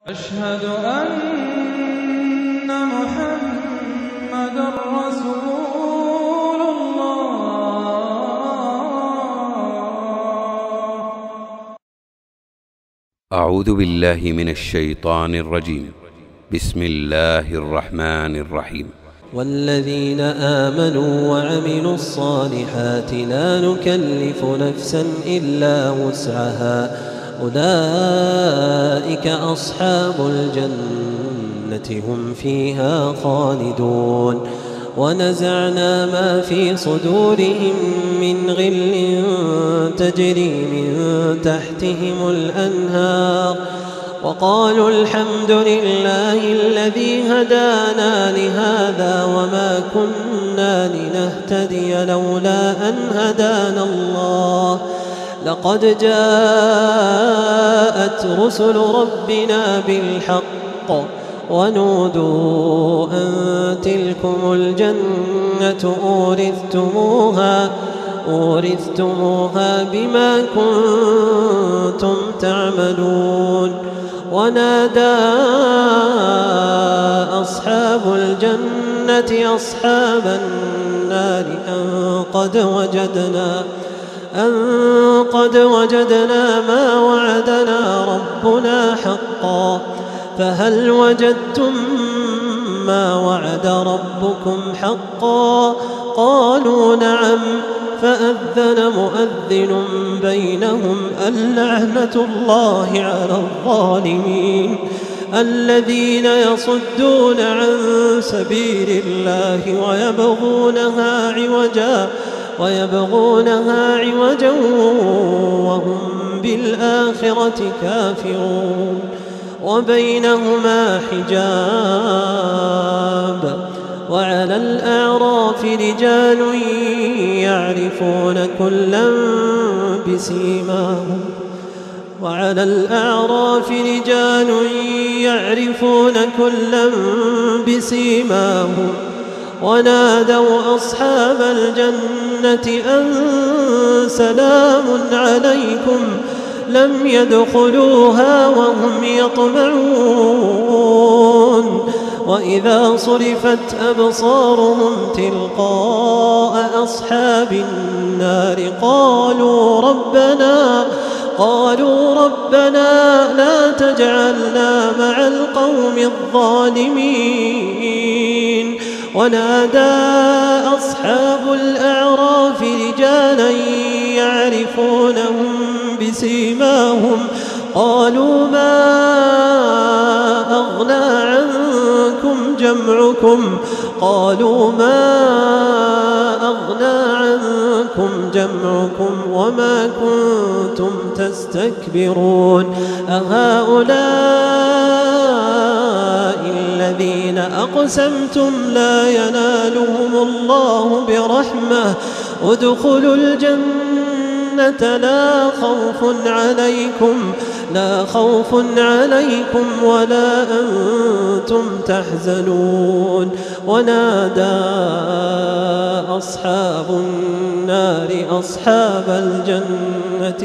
أشهد أن محمدًا رسول الله. أعوذ بالله من الشيطان الرجيم. بسم الله الرحمن الرحيم. والذين آمنوا وعملوا الصالحات لا نكلف نفسا إلا وسعها أولئك أصحاب الجنة هم فيها خالدون. ونزعنا ما في صدورهم من غل تجري من تحتهم الأنهار وقالوا الحمد لله الذي هدانا لهذا وما كنا لنهتدي لولا أن هدانا الله لقد جاءت رسل ربنا بالحق ونودوا أن تلكم الجنة أورثتموها بما كنتم تعملون. ونادى أصحاب الجنة أصحاب النار أن قد وجدنا ما وعدنا ربنا حقا فهل وجدتم ما وعد ربكم حقا؟ قالوا نعم. فأذن مؤذن بينهم اللعنة الله على الظالمين الذين يصدون عن سبيل الله ويبغونها عوجا وهم بالآخرة كافرون. وبينهما حجاب. وعلى الأعراف رجال يعرفون كلا بسيماهم ونادوا أصحاب الجنة أن سلام عليكم لم يدخلوها وهم يطمعون. وإذا صرفت أبصارهم تلقاء أصحاب النار قالوا ربنا لا تجعلنا مع القوم الظالمين. ونادى أصحاب الأعراف رجالا يعرفونهم بسيماهم قالوا ما أغنى عنكم جمعكم وما كنتم تستكبرون أهؤلاء الذين أقسمتم لا ينالهم الله برحمة ادخلوا الجنة لا خوف عليكم ولا أنتم تحزنون. ونادى أصحاب النار أصحاب الجنة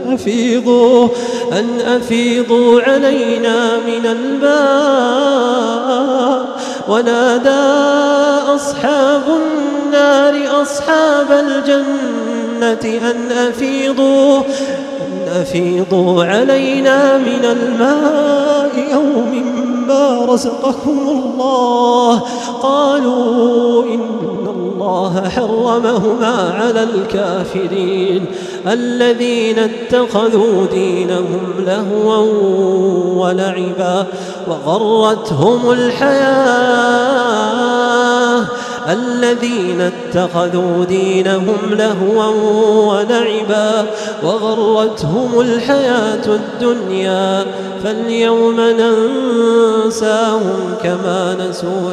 أن أفيضوا علينا من الماء. ونادى أصحاب النار أصحاب الجنة أن أفيضوا علينا من الماء أو مما رزقكم الله. قالوا إن الله حرمهما على الكافرين الذين اتخذوا دينهم لهوا ولعبا وغرتهم الحياة الدنيا فاليوم ننساهم كما نسوا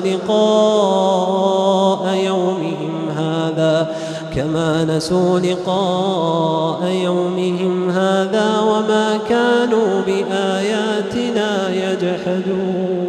لقاء يومهم هذا وما كانوا بآياتنا يجحدون.